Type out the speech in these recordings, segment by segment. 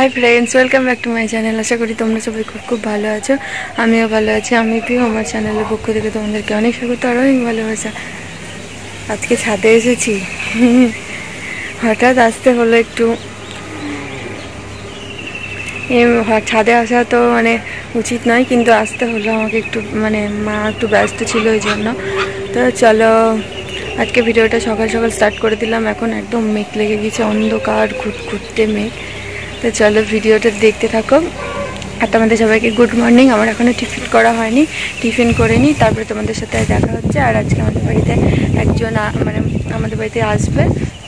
Hi friends welcome back to my channel. आशा करी तुम्हारा सबाई खूब खूब भालो आछो। आमिও ভালো আছি। আমি প্রিয় আমার চ্যানেলের পক্ষ থেকে তোমাদেরকে অনেক স্বাগত আর অনেক ভালোবাসা। আজকে ছাদে এসেছি, হঠাৎ আসতে হলো একটু। ছাদে আসা তো মানে উচিত নয়, কিন্তু আসতে হলো আমাকে একটু, মানে মা একটু ব্যস্ত ছিল ওই জন্য। তো চলো আজকে ভিডিওটা সকাল সকাল স্টার্ট করে দিলাম। এখন একদম মেঘ লেগে গেছে, অন্ধকার ঘুটঘুটে মেঘ। তো চলো ভিডিওটা দেখতে থাকো। আর তোমাদের সবাইকে গুড মর্নিং। আমার এখনও টিফিন করা হয়নি, টিফিন করে নিই, তারপরে তোমাদের সাথে দেখা হচ্ছে। আর আজকে আমাদের বাড়িতে একজন মানে আমাদের বাড়িতে আসবে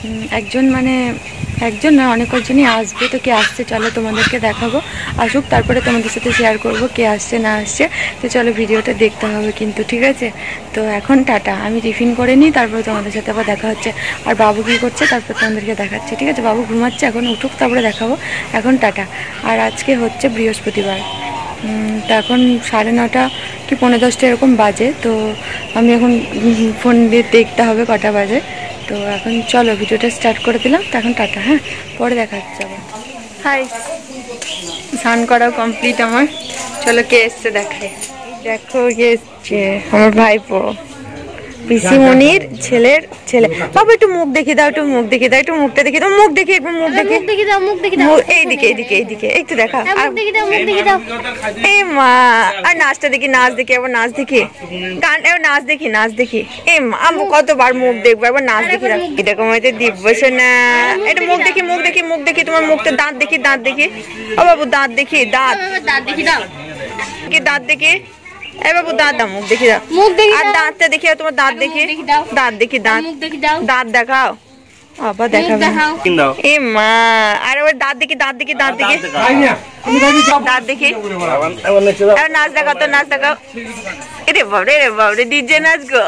একজন না অনেক কজনই আসবে। তো কে আসছে চলো তোমাদেরকে দেখাবো। আসুক, তারপরে তোমাদের সাথে শেয়ার করব কে আসছে না আসছে। তো চলো ভিডিওটা দেখতে হবে কিন্তু, ঠিক আছে? তো এখন টাটা, আমি টিফিন করে নিই, তারপরে তোমাদের সাথে আবার দেখা হচ্ছে। আর বাবু কী করছে তারপর তোমাদেরকে দেখাচ্ছি, ঠিক আছে? বাবু ঘুমাচ্ছে, এখন উঠুক তারপরে দেখাবো। এখন টাটা। আর আজকে হচ্ছে বৃহস্পতিবার, তো এখন 9:30 কি 9:45 এরকম বাজে। তো আমি এখন ফোন দিয়ে দেখতে হবে কটা বাজে। তো এখন চলো ভিডিওটা স্টার্ট করে দিলাম। তো এখন টাটা, হ্যাঁ পরে দেখা হচ্ছে আবার। হাই, স্নান করাও কমপ্লিট আমার। চলো কে এসছে দেখাই। দেখো কে এসছে, আমার ভাইপো, পিসিমণির ছেলের ছেলে। বাবা একটু মুখ দেখিয়ে দাও, একটু মুখ দেখিয়ে দাও, একটু মুখটা দেখিয়ে দাও, মুখ দেখি, একটু মুখ দেখি দাও, মুখ দেখি দাও, এইদিকে এইদিকে এইদিকে একটু দেখা, মুখ দেখি দাও, মুখ দেখি দাও। এই মা, আর নাচটা দেখি, নাচ দেখি, আবার নাচ দেখি, গান, এবার নাচ দেখি, নাচ দেখি। এই মা, আমি কতবার মুখ দেখবো, একবার নাচ দেখি। এরকম হয়তো দিব্যস না, এটা মুখ দেখি, মুখ দেখি, মুখ দেখি, তোমার মুখটা, দাঁত দেখি, দাঁত দেখি। ও বাবু দাঁত দেখি, দাঁত দেখি দাও, কি দাঁত দেখি। এ বাবু দাঁত দাও, মুখ দেখি দাও, মুখ দেখি, আর দাঁতটা দেখি, আর তোমার দাঁত দেখি, দাঁত দেখি, দাঁত, দাঁত দেখাও, আবার দেখাবে। এ মা, আর ওর দাঁত দেখি, দাঁত দেখি, দাঁত দেখি, দাঁত দেখি। নাচ দেখাও তো, নাচ দেখাও। রে বাবরে, রে বাবরে, ডিজে নাচ গো।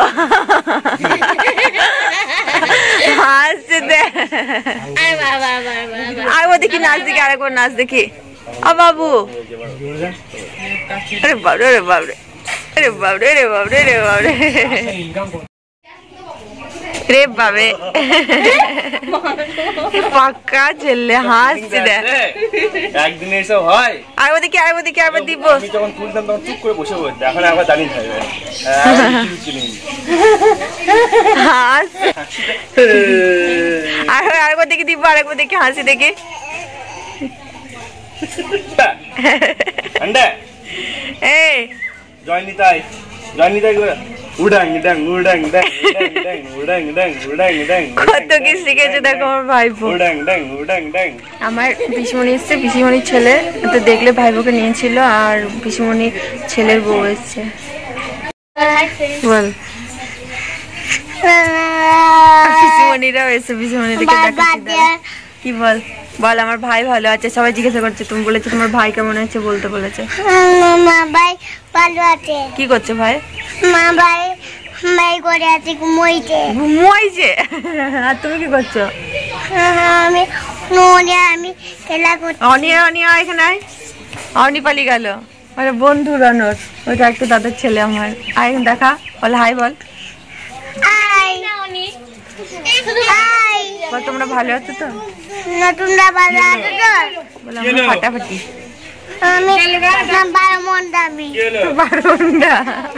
হাসছে দে। আর ও দেখি নাচ দেখি, আরেকবার নাচ দেখি। আ বাবু, আরে বাবরে, রে বাবরে, রে বাবরে, রে বাবরে, রে বাবরে, রে বাবে, পাক্কা ছেলে হাসছে দেখ। একদিন এসব হয়। আর ওদিকে, আর ওদিকে, আবার দিব। আমি যখন খুলতাম তখন চুপ করে বসে বলতে, এখন আবার দাঁড়িয়ে থাকবে। আরেকবার দেখি দিব, আরেকবার দেখি হাসি দেখি। এই জয় নিতাই, জয় নিতাই করে উডাং ডাং উডাং ডাং উডাং ডাং উডাং ডাং। কত কি শিখেছে দেখো আমার ভাইপো। উডাং ডাং উডাং ডাং। আমার পিসিমণি এসছে, পিসিমণির ছেলে তো দেখলে ভাইপোকে নিয়েছিল, আর পিসিমণির ছেলের বউ এসছে। বল, পিসিমণিরাও এসছে, পিসিমণিদেরকে দেখাচ্ছি। কি বল, বল আমার ভাই ভালো আছে। সবাই জিজ্ঞাসা করছে, তুমি বলেছো তোমার ভাই কেমন আছে, বলতে বলেছে। ভাই ভালো আছে। কি করছে ভাই? মা ভাই ভাই করে আছে, ঘুমোইছে। ঘুমোইছে? আর তুমি কি করছো? আমি আমি খেলা করছি। অনিয়া, অনিয়া এখানে আয়। অনি পালিয়ে গেল, মানে বন্ধু রনর, ওইটা একটু দাদার ছেলে আমার। আয় দেখা, বল হাই বল। বল তোমরা ভালো আছো তো? তোমরা ভালো আছো তো? বল আমরা ফাটাফাটি। আমি বারমন্ডা, আমি বারমন্ডা।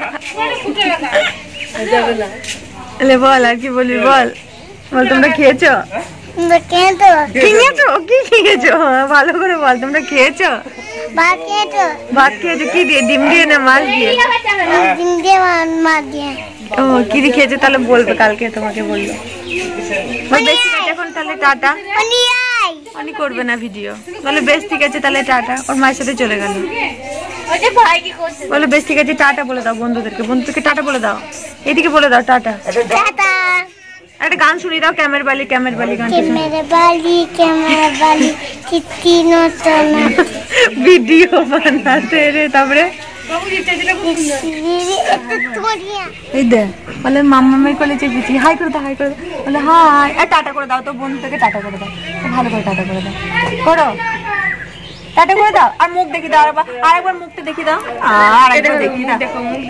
বল আর কি বলবি, বল বল। তোমরা খেয়েছো? খেয়েছো? কি খেয়েছো ভালো করে বল। তোমরা খেয়েছো? ভাত খেয়েছো? ভাত খেয়েছো কি দিয়ে? ডিম দিয়ে না মাছ দিয়ে? ডিম দিয়ে, মাছ দিয়ে। ও কি দিয়ে খেয়েছো তাহলে বলবে, কালকে তোমাকে বললো। বেশ ঠিক আছে, এখন তাহলে টাটা। অনেক করবে না ভিডিও, বলে বেশ ঠিক আছে তাহলে টাটা। ওর মায়ের সাথে চলে গেল। বলো বেশ ঠিক আছে টাটা বলে দাও বন্ধুদেরকে, বন্ধুদেরকে টাটা বলে দাও। এদিকে বলে দাও টাটা। একটা গান শুনিয়ে দাও, ক্যামের বালি, ক্যামের বালি গান। ভিডিও বানাতে রে, তারপরে এই দে বলে মাম্মামের কোলে চেপেছি। হাই করে দাও, হাই করে দাও, বলে হাই। আর টাটা করে দাও তো বন্ধুদেরকে, টাটা করে দাও, ভালো করে টাটা করে দাও, করো টাটা করে দাও। আর মুখ দেখি দাও, আর একবার মুখটা দেখি দাও, আর একবার দেখি দাও।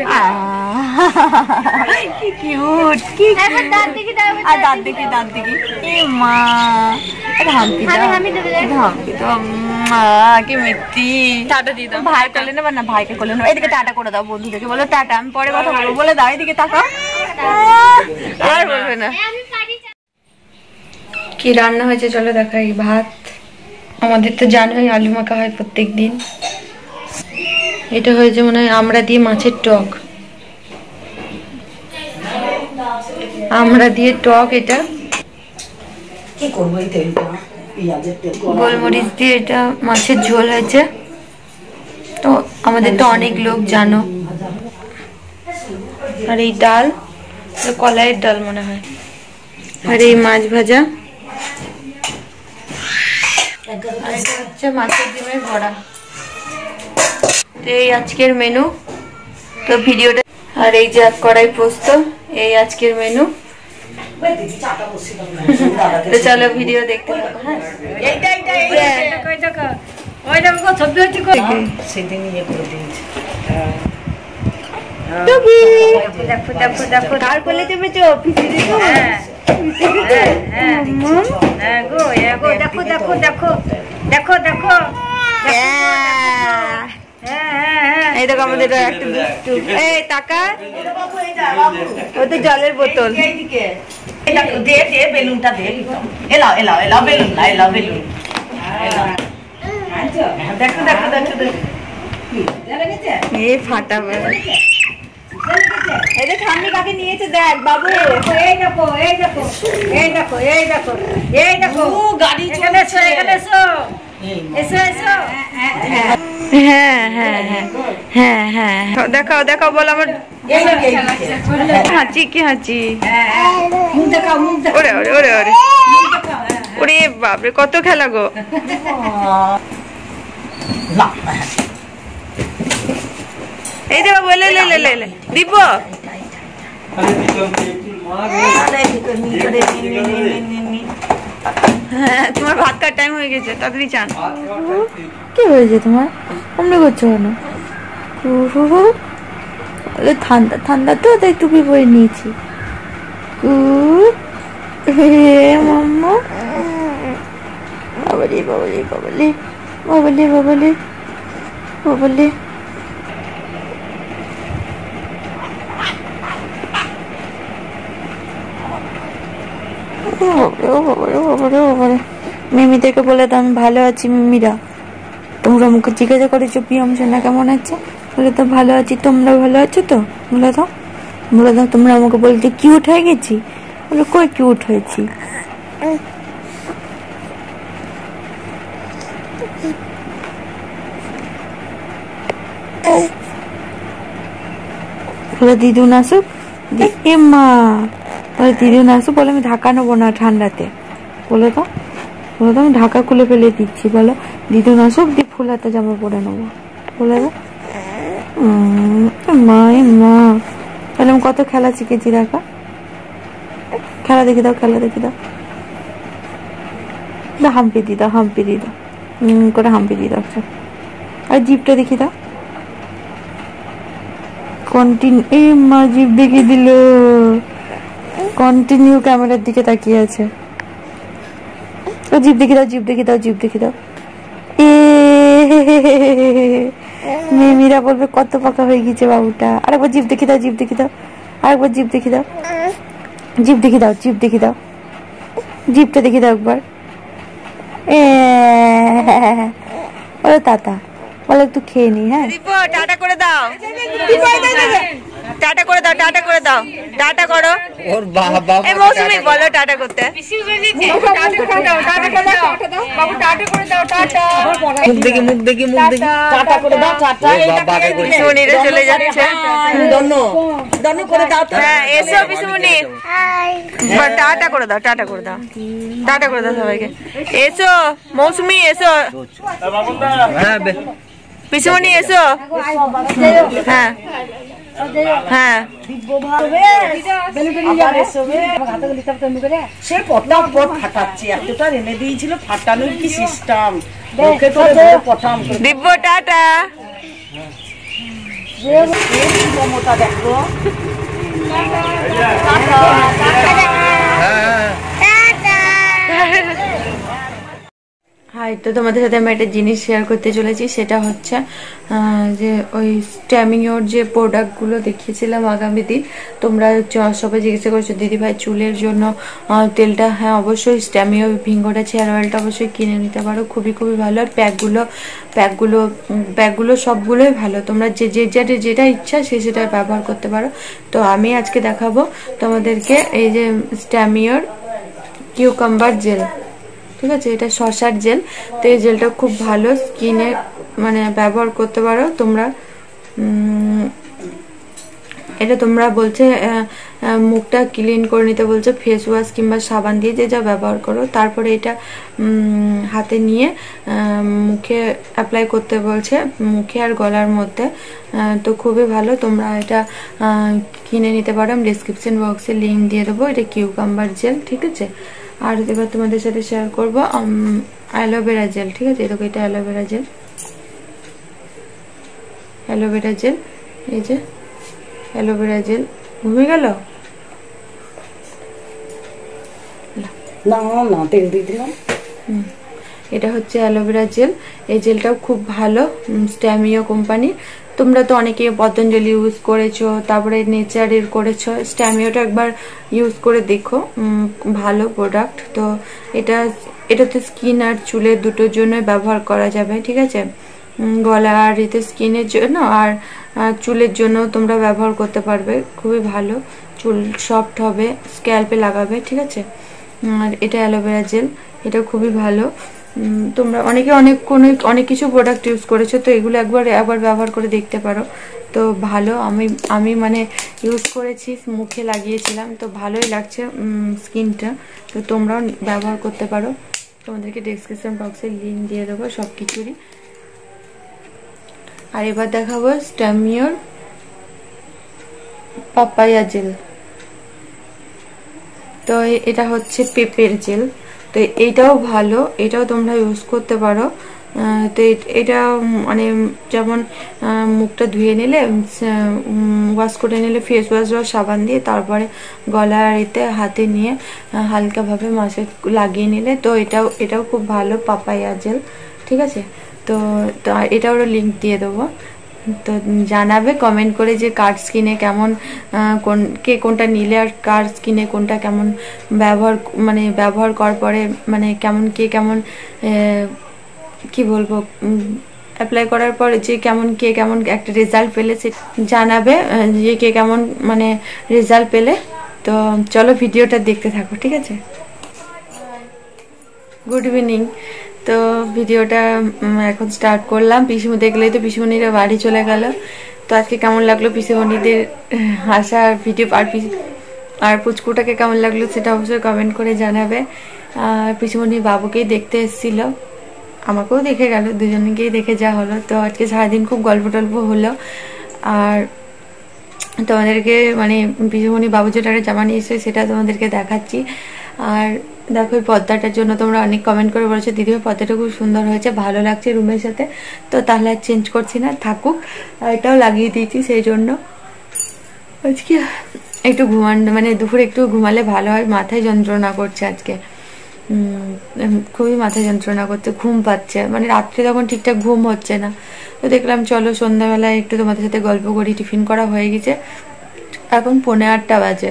কি কিউট, কি দাঁত দেখি দাও, আর দাঁত দেখি, দাঁত দেখি। এ মা, হাম্পি দাও, হাম্পি দাও। কি মিত্তি টাটা দিয়ে দাও ভাই কোলে নেবা না ভাইকে কোলে নেবা এদিকে টাটা করে দাও বন্ধুদেরকে বলো টাটা আমি পরে কথা বলবো বলে দাও এদিকে তাকাও আর বলবে না কি রান্না হয়েছে চলো দেখাই ভাত আমাদের তো জানোই আলু মাখা হয় প্রত্যেকদিন এটা হয়েছে মনে হয় আমরা দিয়ে মাছের টক আমরা দিয়ে টক এটা কি করব এই তেলটা পেঁয়াজের তেল গোলমরিচ দিয়ে এটা মাছের ঝোল হয়েছে তো আমাদের তো অনেক লোক জানো আর এই ডাল কলাইয়ের ডাল মনে হয় আর এই মাছ ভাজা আর এটা হচ্ছে মাছের ডিমের বড়া তো এই আজকের মেনু তো ভিডিওটা আর এই যে এক কড়াই পোস্ত এই আজকের মেনু তো চলো ভিডিও দেখতে থাকো সেদিন ইয়ে করে দিয়েছি কার কোলে চেপেছো দেখো এই দেখো আমাদের একটা দুষ্টু এই টাকা ও তো জলের বোতল দে দে বেলুনটা দে এলাও এলাও এলাও বেলুন এলাও বেলুন দেখো দেখো দেখো এই ফাটাবে এই দেখ আমি কাকে নিয়েছে দেখ বাবু এই দেখো এই দেখো এই দেখো এই দেখো এই দেখো ও গাড়ি চলে এখানে এসো এসো এসো হ্যাঁ হ্যাঁ হ্যাঁ হ্যাঁ হ্যাঁ দেখাও দেখাও বল আমার হাঁচি কি হাঁচি মুখ দেখাও মুখ দেখাও ওরে ওরে ওরে ওরে ওরে বাপরে কত খেলা গো না এই দেবা বলে লে লে লে দিব হ্যাঁ তোমার ভাত খাওয়ার টাইম হয়ে গেছে তাড়াতাড়ি চান কি হয়েছে তোমার অমনি করছো কেন ঠান্ডা ঠান্ডা তো তাই টুপি পরে নিয়েছি মাম্মা বাবালে বাবালে বাবালে বাবালে বাবালে বাবালে মিমিদেরকে বলে তো আমি ভালো আছি মিমিরা তোমরা মুখে জিজ্ঞাসা করেছো পিয়ম সোনা কেমন আছে বলে তো ভালো আছি তোমরা ভালো আছো তো বলে দাও তোমরা আমাকে বলতে কিউট হয়ে গেছি বলে কই কিউট হয়েছি বলে দিদুন আসুক এ মা বলে দিদুন আসুক বলে আমি ঢাকা নেবো না ঠান্ডাতে বলে তো আমি ঢাকা খুলে ফেলে দিচ্ছি বলো দিদুন আসুক দিয়ে ফুল হাতে জামা পরে নেবো বলে দাও মা মা তাহলে আমি কত খেলা শিখেছি দেখা খেলা দেখে দাও হাম্পি দি দাও করে হাম্পি দি দাও আর জিপটা দেখি দাও কন্টিনিউ এই মা জিপ দেখিয়ে দিল কন্টিনিউ ক্যামেরার দিকে তাকিয়ে আছে ও জিপ দেখি দাও এ মেয়েরা বলবে কত পাকা হয়ে গেছে বাবুটা আরেকবার জিপ দেখি দাও আরেকবার জিপ দেখি দাও জিপটা দেখি দাও একবার বলো তাতা বলো একটু খেয়ে নি হ্যাঁ টাটা করে দাও টাটা করো ওর বাবা এই মৌসুমী বলো টাটা করতে মুখ দেখি টাটা করে দাও টাটা পিসুমনিরা চলে যাচ্ছে দন্ন করে দাও হ্যাঁ এসো পিসুমনি টাটা করে দাও সবাইকে এসো মৌসুমী এসো পিসুমনি এসো হ্যাঁ সে পটাপট ফাটাচ্ছে এতটা এনে দিয়েছিল ফাটানোর কি সিস্টেম দিব্য টাটা মমতা দেখো হাই, তো তোমাদের সাথে আমি একটা জিনিস শেয়ার করতে চলেছি, সেটা হচ্ছে যে ওই স্ট্যামিওর যে প্রোডাক্টগুলো দেখিয়েছিলাম আগামী দিন, তোমরা সবাই জিজ্ঞাসা করছো দিদিভাই চুলের জন্য তেলটা। হ্যাঁ অবশ্যই স্ট্যামিও ভিঙ্গোটা হেয়ার অয়েলটা অবশ্যই কিনে নিতে পারো, খুবই খুবই ভালো। আর প্যাকগুলো সবগুলোই ভালো, তোমরা যেটা ইচ্ছা সেটা ব্যবহার করতে পারো। তো আমি আজকে দেখাবো তোমাদেরকে এই যে স্ট্যামিওর কিউকাম্বার জেল, ঠিক আছে, এটা শসার জেল। তো এই জেলটা খুব ভালো, স্কিনে মানে ব্যবহার করতে পারো তোমরা। এটা তোমরা বলছে মুখটা ক্লিন করে নিতে বলছে ফেস ওয়াশ কিংবা সাবান দিয়ে, যে যা ব্যবহার করো। তারপরে এটা হাতে নিয়ে মুখে অ্যাপ্লাই করতে বলছে, মুখে আর গলার মধ্যে। তো খুবই ভালো, তোমরা এটা কিনে নিতে পারো। আমি ডিসক্রিপশন বক্সে লিঙ্ক দিয়ে দেবো। এটা কিউকাম্বার জেল, ঠিক আছে। আর এবার তোমাদের সাথে শেয়ার করবো অ্যালোভেরা জেল, ঠিক আছে। দেখো এটা অ্যালোভেরা জেল, এই যে অ্যালোভেরা জেল। ঘুমিয়ে গেল না, তেল দিয়ে দিলাম। এটা হচ্ছে অ্যালোভেরা জেল। এই জেলটাও খুব ভালো, স্ট্যামিও কোম্পানি। তোমরা তো অনেকে পতঞ্জলি ইউজ করেছো, তারপরে নেচারের করেছো, স্ট্যামিওটা একবার ইউজ করে দেখো, ভালো প্রোডাক্ট। তো এটাতে স্কিন আর চুলের দুটোর জন্য ব্যবহার করা যাবে, ঠিক আছে। গলা আর এতে স্কিনের জন্য আর চুলের জন্য তোমরা ব্যবহার করতে পারবে, খুবই ভালো। চুল সফট হবে, স্ক্যাল্পে লাগাবে, ঠিক আছে। আর এটা অ্যালোভেরা জেল, এটা খুবই ভালো। তোমরা অনেকে অনেক কিছু প্রোডাক্ট ইউজ করেছো, তো এগুলো একবার ব্যবহার করে দেখতে পারো। তো ভালো, আমি মানে ইউজ করেছি, মুখে লাগিয়েছিলাম, তো ভালোই লাগছে স্কিনটা। তো তোমরাও ব্যবহার করতে পারো, তোমাদেরকে ডেসক্রিপশন বক্সে লিঙ্ক দিয়ে দেবো সব কিছুরই। আর এবার দেখাবো স্ট্যামিওর পাপায়া জেল। তো এটা হচ্ছে পেঁপের জেল, তো এইটাও ভালো, এটাও তোমরা ইউজ করতে পারো। তো এটা মানে যেমন মুখটা ধুয়ে নিলে, ওয়াশ করে নিলে ফেস ওয়াশ বা সাবান দিয়ে, তারপরে গলা আর এতে হাতে নিয়ে হালকাভাবে মাসে লাগিয়ে নিলে, তো এটাও খুব ভালো পাপায়া জেল, ঠিক আছে। তো এটারও লিঙ্ক দিয়ে দেবো। তো জানাবে কমেন্ট করে যে কার স্কিনে কেমন, কোনটা নিলে আর কার স্কিনে কোনটা কেমন ব্যবহার করার পরে মানে কেমন কি বলবো, অ্যাপ্লাই করার পরে যে কেমন একটা রেজাল্ট পেলে সে জানাবে, যে কেমন মানে রেজাল্ট পেলে। তো চলো ভিডিওটা দেখতে থাকো, ঠিক আছে। Good evening. তো ভিডিওটা এখন স্টার্ট করলাম। পিসিমণি দেখলেই তো পিসিমণিরা বাড়ি চলে গেল। তো আজকে কেমন লাগলো পিসিমণিদের হাসা ভিডিও, আর পুচকুটাকে কেমন লাগলো সেটা অবশ্যই কমেন্ট করে জানাবে। পিসিমণি বাবুকেই দেখতে এসেছিল, আমাকেও দেখে গেল, দুজনকেই দেখে যা হলো। তো আজকে সারাদিন খুব গল্প টল্প হলো। আর তোমাদেরকে মানে পিসিমণি বাবু যেটা জামা নিয়ে এসে সেটা তোমাদেরকে দেখাচ্ছি। আর দেখো এই পর্দাটার জন্য তোমরা অনেক কমেন্ট করে বলেছো দিদি পর্দাটা খুব সুন্দর হয়েছে, ভালো লাগছে রুমের সাথে। তো তাহলে আর চেঞ্জ করছি না, থাকুক। আর এটাও লাগিয়ে দিয়েছি, সেই জন্য আজকে একটু মানে দুপুরে একটু ঘুমালে ভালো হয়। মাথায় যন্ত্রণা করছে আজকে, খুবই মাথায় যন্ত্রণা করছে, ঘুম পাচ্ছে, মানে রাত্রে তখন ঠিকঠাক ঘুম হচ্ছে না। তো দেখলাম চলো সন্ধ্যাবেলায় একটু তোমাদের সাথে গল্প করি। টিফিন করা হয়ে গেছে, এখন 8:30 বাজে।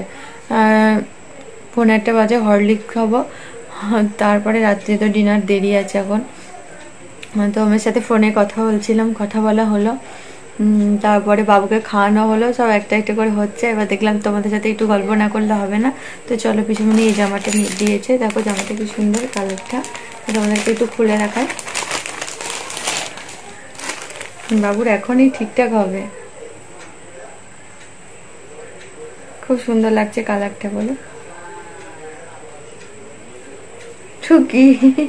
8:30 বাজে হরলিক্স খাবো, তারপরে রাত্রে তো ডিনার দেরি আছে এখন। তো আমার সাথে ফোনে কথা বলছিলাম, কথা বলা হলো, তারপরে বাবুকে খাওয়ানো হলো, সব একটা একটা করে হচ্ছে। এবার দেখলাম তোমাদের সাথে একটু গল্প না করলে হবে না। তো চলো পিছনে এই জামাটা দিয়েছে, দেখো জামাটা কি সুন্দর কালারটা, তোমাদেরকে একটু খুলে রাখায়। বাবুর এখনই ঠিকঠাক হবে, খুব সুন্দর লাগছে কালারটা, বলো ঠুকি।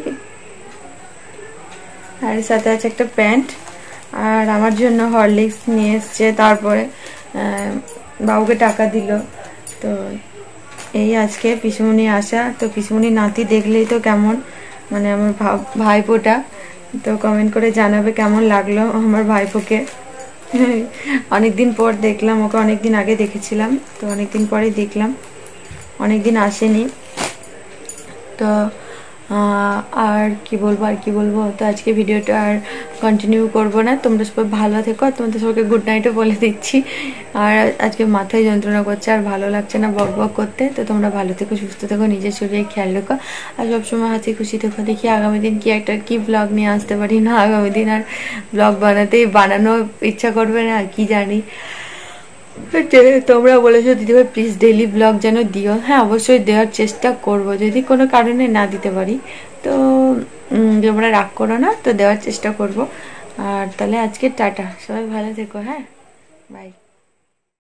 আর সাথে আছে একটা প্যান্ট, আর আমার জন্য হরলিক্স নিয়ে এসছে, তারপরে বাবুকে টাকা দিল। তো এই আজকে পিসিমণি আসা। তো পিসিমণি নাতি দেখলেই তো কেমন, মানে আমার ভাইপোটা। তো কমেন্ট করে জানাবে কেমন লাগলো আমার ভাইপোকে। অনেকদিন পর দেখলাম ওকে, অনেকদিন আগে দেখেছিলাম, তো অনেকদিন পরে দেখলাম, অনেকদিন আসেনি। তো আর কি বলবো তো আজকে ভিডিওটা আর কন্টিনিউ করব না। তোমরা সবাই ভালো থেকো, আর তোমাদের সবাইকে গুড নাইটও বলে দিচ্ছি। আর আজকে মাথায় যন্ত্রণা করছে, আর ভালো লাগছে না বক বক করতে। তো তোমরা ভালো থেকো, সুস্থ থেকো, নিজের শরীরে খেয়াল রেখো, আর সবসময় হাসি খুশি থেকো। দেখি আগামী দিন কি ব্লগ নিয়ে আসতে পারি না। আগামী দিন আর ব্লগ বানানো ইচ্ছা করবে না, কি জানি। তোমরা বলেছো দিদিভাই প্লিজ ডেইলি ব্লগ যেন দিও। হ্যাঁ, অবশ্যই দেওয়ার চেষ্টা করব, যদি কোনো কারণে না দিতে পারি তো তোমরা রাগ করো না, তো দেওয়ার চেষ্টা করব। আর তাহলে আজকে টাটা, সবাই ভালো থেকো। হ্যাঁ, বাই।